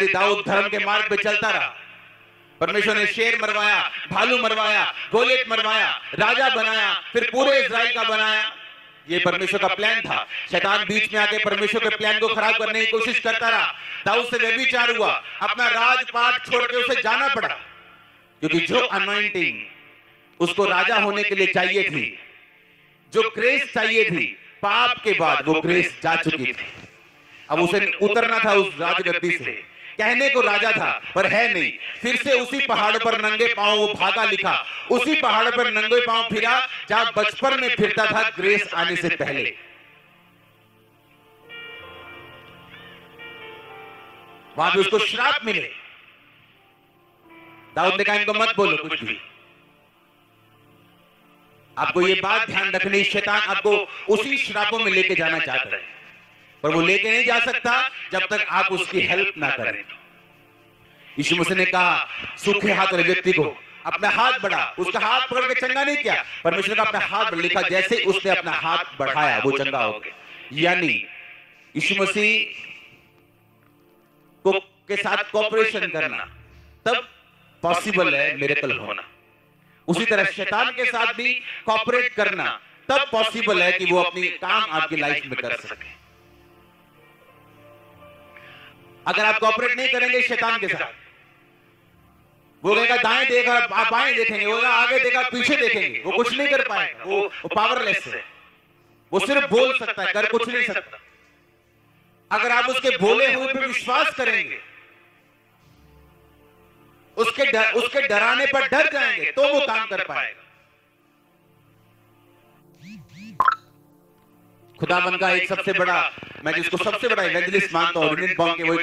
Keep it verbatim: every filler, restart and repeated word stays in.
दाऊद धर्म के मार्ग पे चलता रहा। परमेश्वर ने शेर मरवाया, भालू मरवाया, गोलियत मरवाया, राजा बनाया, फिर पूरे इजराइल का बनाया। ये परमेश्वर का प्लान था। शैतान बीच में आके परमेश्वर के प्लान को खराब करने की कोशिश करता रहा। दाऊद से व्यभिचार हुआ, अपना राजपाट छोड़ के उसे जाना पड़ा, क्योंकि जो अनॉइंटिंग उसको राजा होने के लिए चाहिए थी, जो ग्रेस चाहिए थी, पाप के बाद वो ग्रेस जा चुकी थी। अब उसे उतरना था उस राजगद्दी से। कहने को राजा था पर है नहीं। फिर से उसी पहाड़ पर नंगे पांव वो भागा, लिखा उसी पहाड़ पर नंगे पांव फिरा जहां बचपन में फिरता था ग्रेस आने से पहले। वहां भी उसको श्राप मिले। दाऊद ने कहा इनको मत बोलो कुछ भी। आपको ये बात ध्यान रखनी, शैतान आपको उसी श्रापों में लेके जाना चाहता है, पर वो लेके नहीं जा सकता जब तक आप उसकी हेल्प ना करें। यीशु मसीह ने कहा सूखे हाथ वाले व्यक्ति को अपना हाथ बढ़ा, उसका हाथ पकड़ के चंगा नहीं किया। परमेश्वर का अपना हाथ बढ़ा, लिखा जैसे उसने अपना हाथ बढ़ाया वो चंगा हो गया। यानी यीशु मसीह को के साथ कोऑपरेशन करना तब पॉसिबल है मिरेकल होना। उसी तरह शैतान के साथ भी कोऑपरेट करना तब पॉसिबल है कि वो अपनी काम आपकी लाइफ में कर सके। अगर आप कोऑपरेट नहीं करेंगे शैतान के साथ, वो कहेगा दाएं देखा आप बाएं देखेंगे, वो आगे देखा पीछे देखेंगे, वो कुछ नहीं कर पाएगा, वो, वो पावरलेस है। वो सिर्फ बोल सकता है, कर कुछ नहीं सकता। अगर आप उसके बोले हुए पे विश्वास करेंगे, उसके डर, उसके डराने पर डर जाएंगे, तो वो काम कर पाएगा। खुदाबंद का एक सबसे बड़ा, मैं जिसको सबसे बड़ा इवेंजलिस्ट मानता हूं,